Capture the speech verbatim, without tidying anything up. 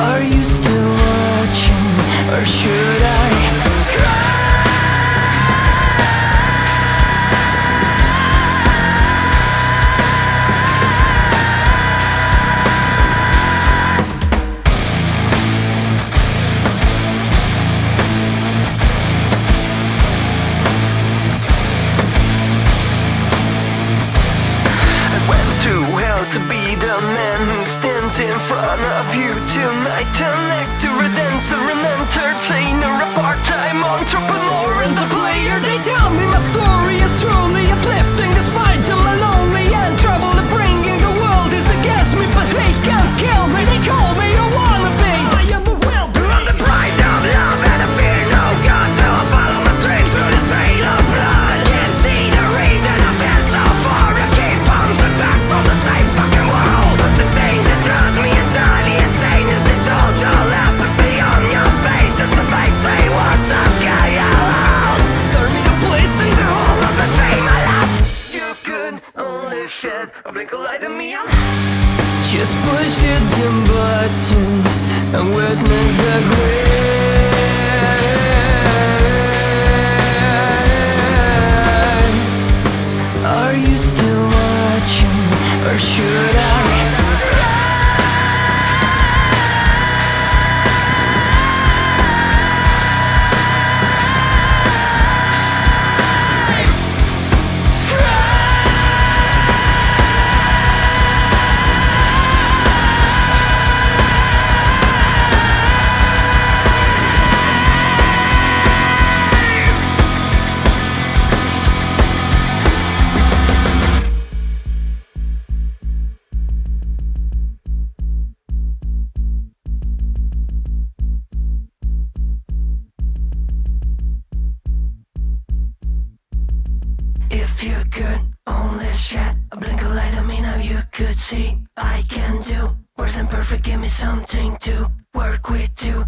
Are you still watching, or should I scream? To be the man who stands in front of you tonight. An actor, a dancer, an entertainer, a part-time entrepreneur and a player. They tell me my story is truly uplifting, despite I'm lonely and trouble bringing. The world is against me, but they can't kill me. They call me a wannabe. I am a well-being. I'm the pride of love and I fear no God, so I follow my dreams through the trail of blood. Can't see the reason I feel so far. I keep bouncing back from the same fucking world. But the thing that drives me entirely insane is the total apathy on your face. That's what makes me want to get you out. Turn me a place in the whole of the fame I lost. You could only shed a blink of light on me. Just push the dim button and witness the grid. Are you still watching, or should I? If you could only shed a blink of light on me, now you could see I can do worse than perfect. Give me something to work with, to